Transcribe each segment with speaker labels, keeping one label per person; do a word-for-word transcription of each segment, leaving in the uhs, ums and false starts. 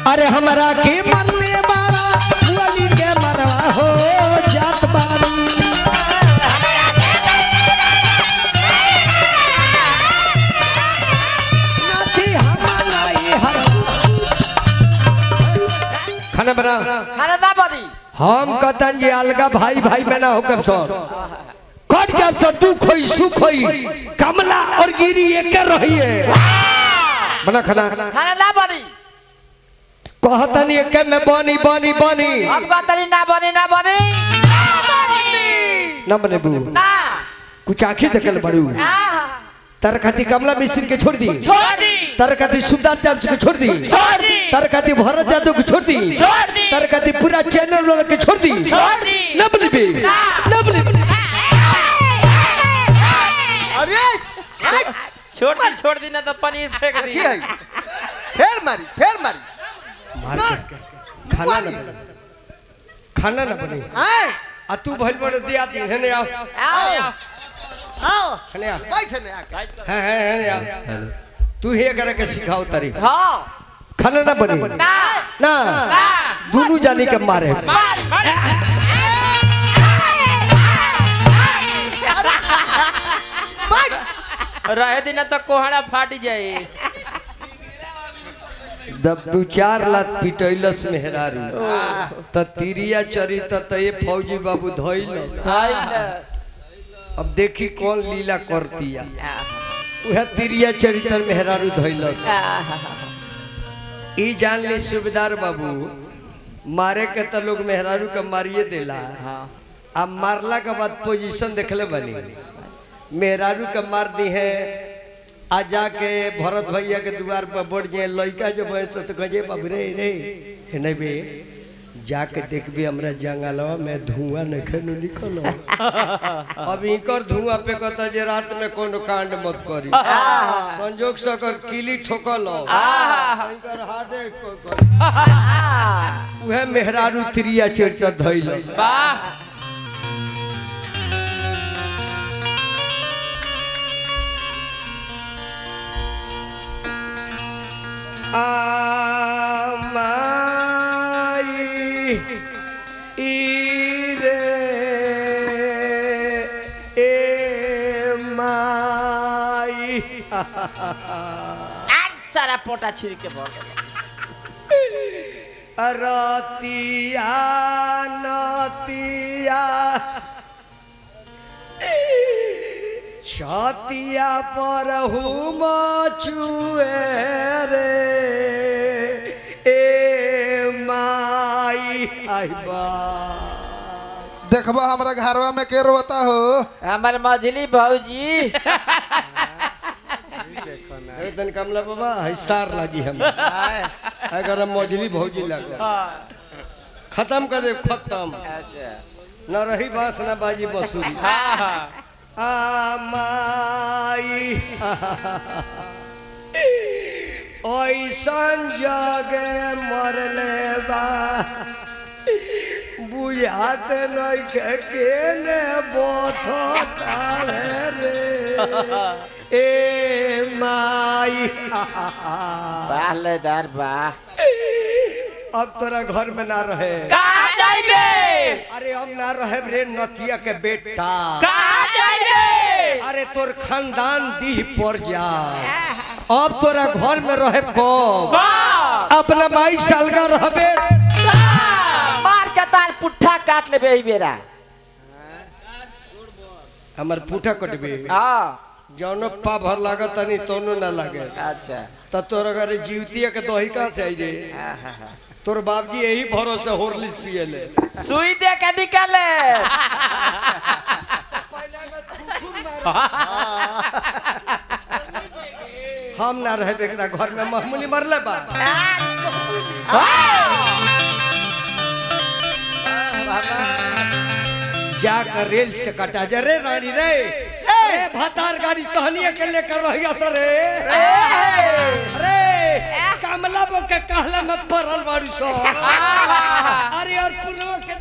Speaker 1: अरे हमरा के मरले बाड़ा वाली के मरवा हो जात बारी नाती हमारा ये हर खाना बना
Speaker 2: खाना ना बनी
Speaker 1: हम कतन जी अलगा भाई भाई में ना हो कब सर कट जब से तू खोई सुख खोई कमला और गिरी एक कर रही है बना खाना
Speaker 2: खाना ना बनी
Speaker 1: कहतन एक में बनी बनी बनी
Speaker 2: हम कहतनी ना बनी ना बनी
Speaker 1: ना बने बू
Speaker 2: ना
Speaker 1: कुछ आंखें देखल बड़ू तरकती कमला मिश्र के छोड़ दी
Speaker 2: छोड़ दी
Speaker 1: तरकती सुबदार जादव को छोड़ दी
Speaker 2: छोड़ दी
Speaker 1: तरकती भरत जादव को छोड़ दी
Speaker 2: छोड़ दी
Speaker 1: तरकती पूरा चैनल वाला के छोड़ दी
Speaker 2: छोड़ दी
Speaker 1: ना बने बे ना बने
Speaker 3: अरे
Speaker 2: छोड़ दी छोड़ दी ना तो पनीर फेंक दी
Speaker 3: फेर मारी फेर मारी
Speaker 1: मार के खाना ना बने खाना ना बने
Speaker 3: आए
Speaker 1: आ तू भइल बड़ दिया दी है ने आओ
Speaker 2: आओ
Speaker 3: आओ
Speaker 1: है ने आ
Speaker 3: बैठे ने आके
Speaker 1: है है है आ तू ही करे के सिखाओ तारी
Speaker 2: हां
Speaker 1: खाना ना बने
Speaker 2: ना
Speaker 1: ना
Speaker 2: ना
Speaker 1: दोनों जानी के मारे
Speaker 2: मार मार रहे दिन तो कोहड़ा फाट जाए
Speaker 1: दब दू चार लात पिटैलस मेहरारू त तिरिया चरित्र त ये फौजी बाबू धइल अब देखी कौन लीला करतिया उहे तिरिया चरित्र मेहरारू धइलस ई जान ली सुबेदार बाबू मारे के त लोग मेहरारू के मारिए देला अब मारला के बाद पोजीशन देखले बनी मेहरारू के मार दी है आ जाके भरत भैया के द्वार पर बढ़ जाए लड़का जो बैठ तो कहे बाबू रे रे नहीं बे जाके देखबी हमरा जंगलवा में धुआं नहीं निकल अब इकर धुआं पे कहता जे रात में कोनो कांड मत करी संजोग से कर किली ठोकल इकर हाडे को कर उहे मेहरारू त्रिया चरित्र धइल
Speaker 2: वाह
Speaker 1: आमाई इरे ए माई
Speaker 2: आज सारा पोटा छिड़ के बोल
Speaker 1: रतिया नतिया छतिया पर हुम चुए रे ए माई आइबा
Speaker 3: देखबा हमरा घरवा में के रोता हो
Speaker 2: हमारे मझली भौजी
Speaker 1: दिन कमला बाबा हिसार लगी हम अगर हम मौजली भौजी लगे खत्म कर दे खत्म
Speaker 2: अच्छा
Speaker 1: न रही बांस न बाजी बसुरी आमाई ऐसन जगे मरले बा बुझात नहीं के केने बोथता रे ए माई
Speaker 2: बालेदार बा
Speaker 1: अब तोरा घर में ना रहे
Speaker 2: कहाँ जाइबे
Speaker 1: अरे हम ना रहे रे नथिया के बेटा
Speaker 2: कहाँ जाइबे
Speaker 1: अरे तोर खानदान डीह पर जा अब तोरा घर में रहे को अपना माई सालगा रहबे
Speaker 2: मार के तार पुट्ठा काट लेबे ई बेरा
Speaker 1: हमर पुठा कटबे
Speaker 2: हां
Speaker 1: जौनो पा भर लागत तनी तोनो ना लागे
Speaker 2: अच्छा
Speaker 1: त तोर अगर जीवतिया के दही कहां से आई रे तोर बाबजी यही भरोसे होरलिस पिएले
Speaker 2: सुई दे के निकाले
Speaker 1: हम ना रहे एकरा घर में मामूली मरले बा जाकर रेल से कटा जा रे रानी रे ए भतार गाड़ी कहनिया के लेकर रहिया सरे अरे कमला बो के कहला में पड़ल बाड़ी सो अरे और पुनो के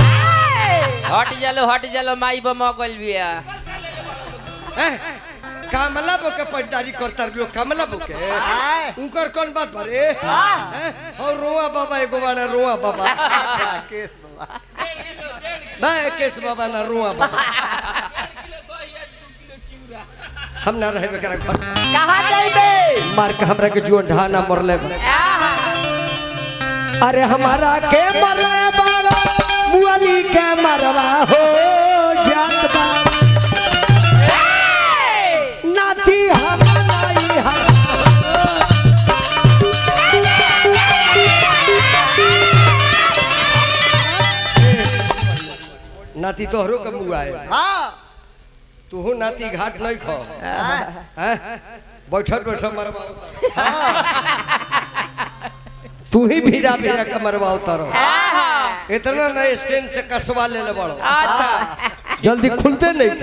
Speaker 2: हट जालो हट जालो माई बम गइल बिया
Speaker 1: कमला बो के पटदारी करता लोग कमला बो के उनकर कौन बात भरे और रोआ बाबा एगो वाला रोआ बाबा
Speaker 2: केस बाबा
Speaker 1: मैं केस बाबा ना रोआ बाबा हम ना रहे बेकरा घर
Speaker 2: कहां जाइबे
Speaker 1: मार के हमरा के जुअन ढाना मरले अरे हमारा के मरले बाड़ा मुअली के मरवा हो जात बा नाती हमारी हम नाती तोहरो के मुआ है
Speaker 2: हां
Speaker 1: तू नाती घाट नहीं खो हैं बैठल बैठल मरवा तू ही भीरा भीरा का मरवा उतारो इतना नए स्टैंड से कसवा ले ले बड़ो अच्छा जल्दी खुलते नहीं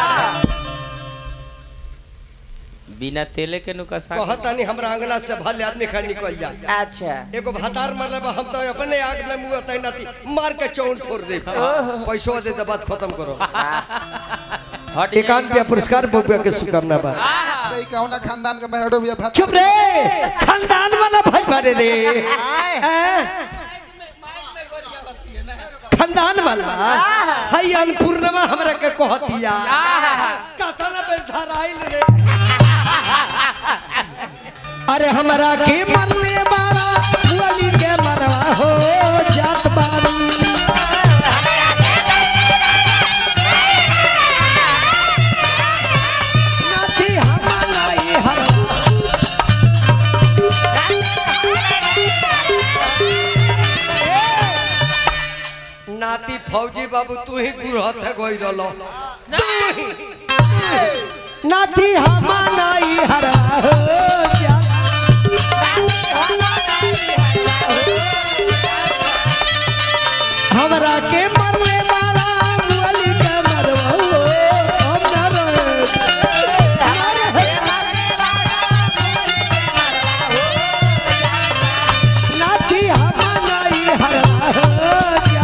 Speaker 4: बिना तेले के नुकसान
Speaker 1: कहता नहीं हमरा अंगना से भले आदमी खा निकल जा
Speaker 2: अच्छा
Speaker 1: एगो भातार मरले बा हम तो अपने आग में मुंह तय नाती मार के चौन फोड़ दे पैसो दे तो बात खत्म करो एकानवे पुरस्कार बबुआ के शुभकामना बा
Speaker 3: अरे कौन खानदान के मेहरारू भी भात
Speaker 1: चुप रे खानदान वाला भाई बारे रे खानदान वाला हाय अन्नपूर्णिमा हमरा के कहतिया कथा ना बेर धराइल रे अरे हमरा के मरले बाड़ा वाली के मरवा हो जात बाड़ी नाती फौजी बाबू तू ही गुरहत है गोई रलो नाती हमानाई हरा हो जा हमरा के मरले वाला मुअली के मरवा हो हम ना रहे नाती हमानाई हरा हो जा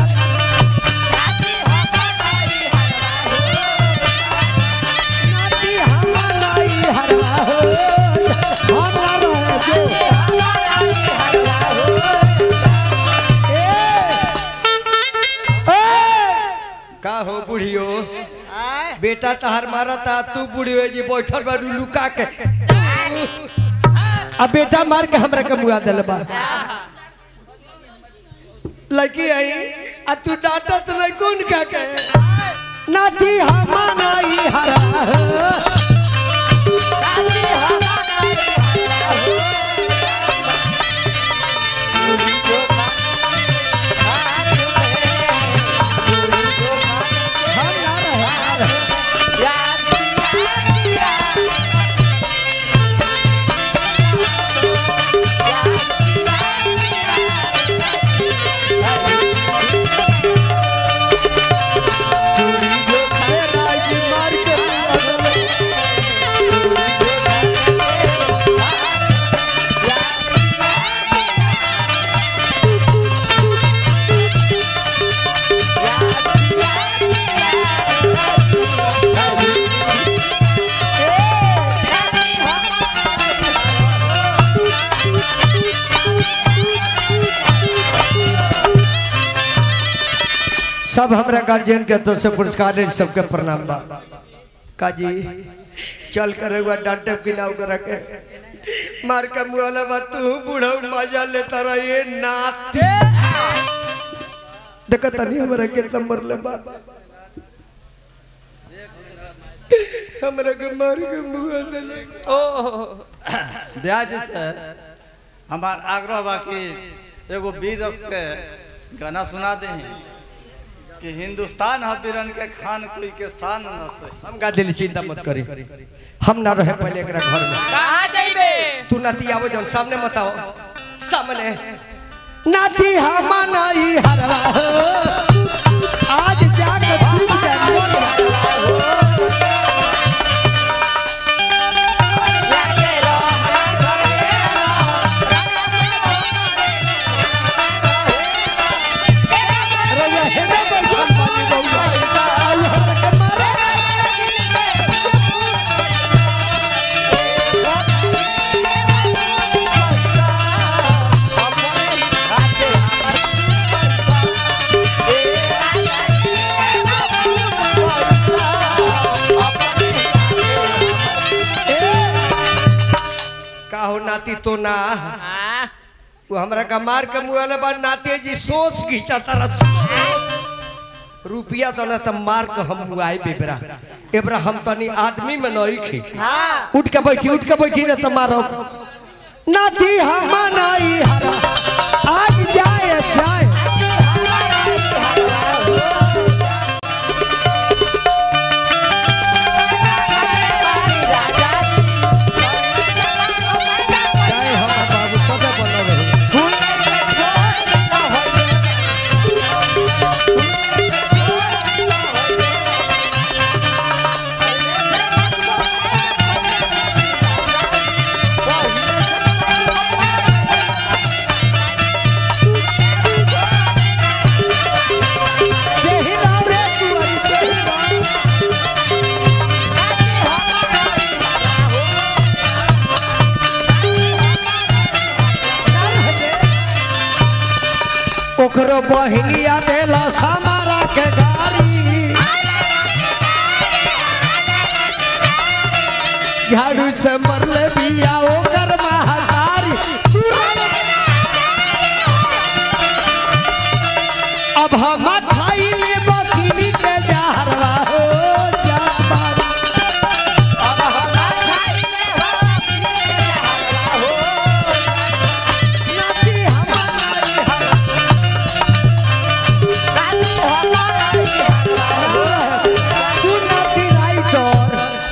Speaker 1: का हो बुढ़ियो बेटा तहार मारा था तू बुढ़ियो जी बैठल बा लुका के अब बेटा मार के हमरा के मुआ देले बा लड़की आई आ तू डांटा तो नहीं कौन का के नाती हमानाई हरा नाती हमानाई हरा सब हमरा गार्जियन के तो से पुरस्कार सबके प्रणाम बा काजी चल कर डांटे की नाव कर के मार के मुआला बा तू बूढ़ा मजा लेता रहे नाते देखा तनी हमरा के नंबर ले बा हमरा के मार के मुआ से
Speaker 5: ओ ब्याज से हमार आग्रह बा कि एगो वीर रस के गाना सुना दे कि हिंदुस्तान है वीरन के खान कोई के शान न से
Speaker 1: हम गा दिली चिंता मत करी हम ना रहे पहले एकरा घर में
Speaker 4: कहां जाइबे
Speaker 1: तू नाती आवो जन सामने मत आओ सामने नाती हमानाई हरवा आज जाके डूब जाए नाती तो ना वो हमरा का मार के मुआले बा नाती जी सोच खींचा तरस रुपया तो ना त मार के हम मुआई बेबरा एबरा हम तनी आदमी में नहीं खे उठ के बैठी उठ के बैठी ना त मारो नाती हम नहीं हरा आज जाए जाए ओकरो बहिनिया देला समारा के गारी झाड़ू से मरले बिया ओकर महातारी अब हम खाई ले बकरी के जहरवा हो जाबारी अब हम खाई ले बकरी के जहरवा हो नाती हमारी हर तू नाती राइटर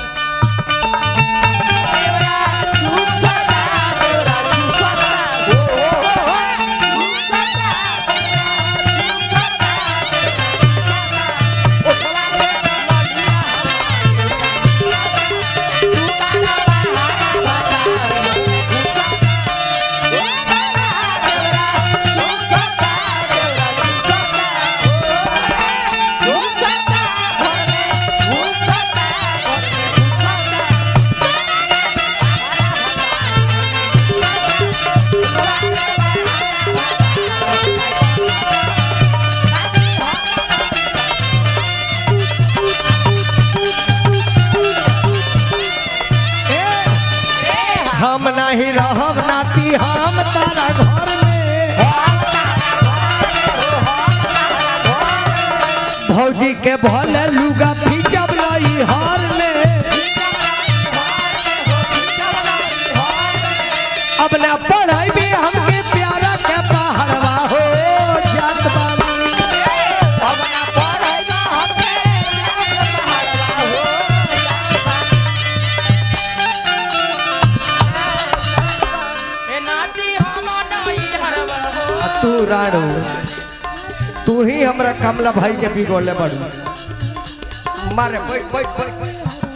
Speaker 1: हम नहीं रहब नाती हम तारा घर में भौजी के भले लुगा फीचब लई हार में अब ना पढ़ाई भी हमके प्यारा के पहाड़वा हो जात बानी अब ना पढ़ाई भी हमके प्यारा के पहाड़वा हो तू राणो तू ही हमरा कमला भाई के बिगोले बड़ू मारे बैठ बैठ बैठ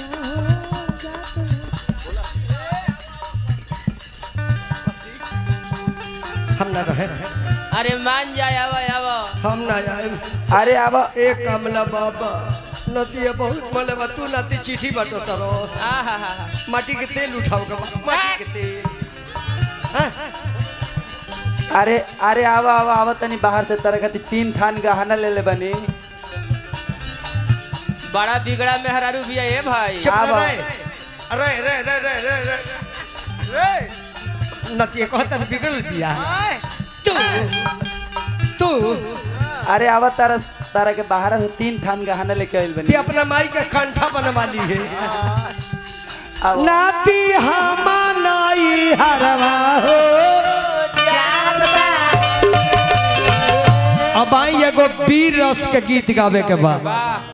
Speaker 1: हम ना रहे
Speaker 4: अरे मान जाए आवा आवा
Speaker 1: हम ना जाए
Speaker 2: अरे अब
Speaker 1: एक कमला बाबा नतिया बहुत मले बा तू नाती चिट्ठी बाटो तरो
Speaker 4: आहा हा
Speaker 1: माटी के तेल उठाओ के माटी के तेल हाँ?
Speaker 2: अरे अरे आवा आवा आवा तनी बाहर से तरह खाती तीन थान गहना ले ले बनी
Speaker 4: बड़ा बिगड़ा में हरारू भी है भाई
Speaker 1: चुप
Speaker 2: आवा।
Speaker 1: रहे अरे रे रे रे रे रे रे नतिया कहतन बिगड़ दिया तू तू
Speaker 2: अरे आवा तारा तारा के बाहर से तीन थान गहना लेके आइल
Speaker 1: ते
Speaker 2: बनी
Speaker 1: अपना माई का कंठा बनवा ली है
Speaker 2: आवा।
Speaker 1: नाती हम नहीं हरवा हो अब आई एगो वीर रस के गीत गावे के बाद